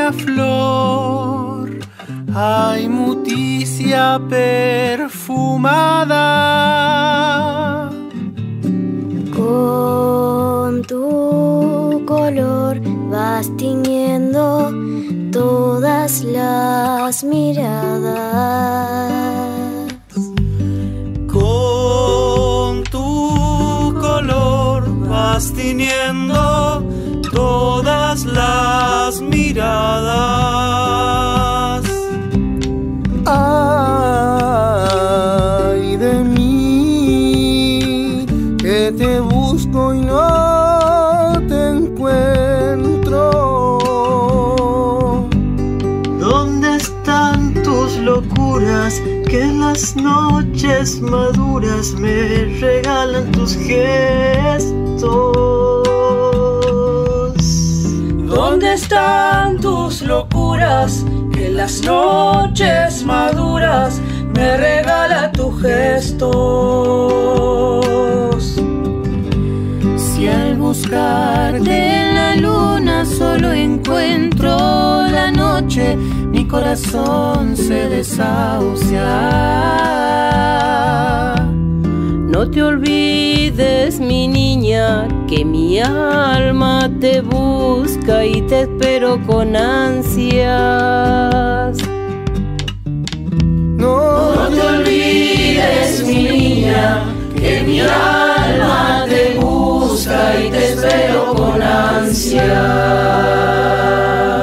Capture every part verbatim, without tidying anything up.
una flor, hay muticia perfumada. Con tu color vas tiñendo todas las miradas. Con tu color vas tiñendo todas las miradas. Ay de mí, que te busco y no te encuentro. ¿Dónde están tus locuras que en las noches maduras me regalan tus gestos? ¿Dónde están tus locuras que en las noches maduras me regala tus gestos? Si al buscarte en la luna solo encuentro la noche, mi corazón se desahucia. No te olvides, mi niña, que mi alma te busca y te espero con ansias. No, no te olvides, mi niña, que mi alma te busca y te espero con ansias.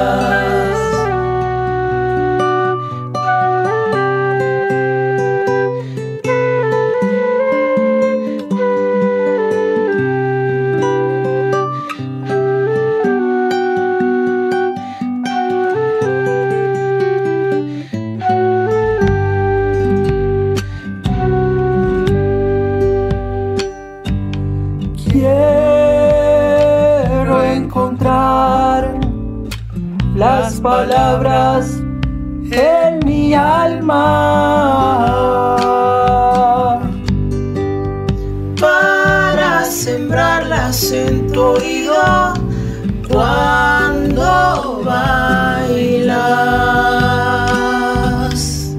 Quiero encontrar las palabras en mi alma para sembrarlas en tu oído cuando bailas.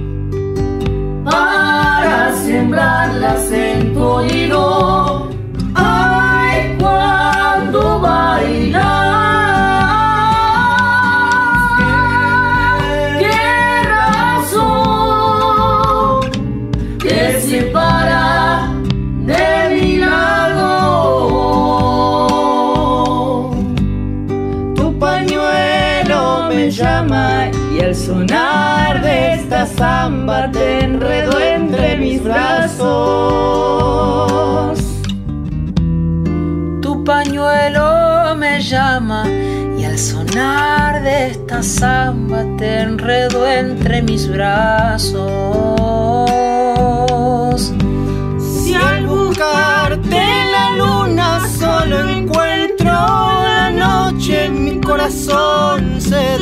Para sembrarlas en tu oído, ay, cuando bailas. ¿Qué razón te separa de mi lado? Tu pañuelo me llama y al sonar de esta samba te enredo entre mis brazos. Tu pañuelo me llama y al sonar de esta samba te enredo entre mis brazos. Si al buscarte en la luna solo encuentro la noche, mi corazón se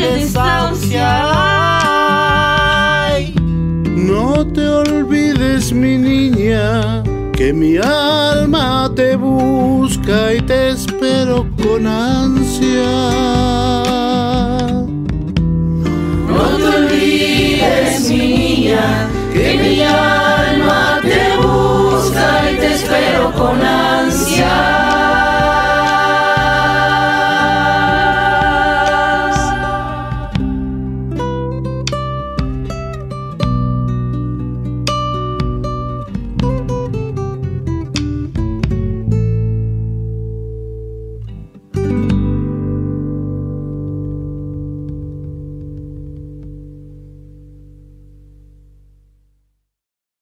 desahucia. Ay, no te olvides, mi niña, que mi alma te busca y te espero con ansia. No te olvides, mi niña, que mi alma te busca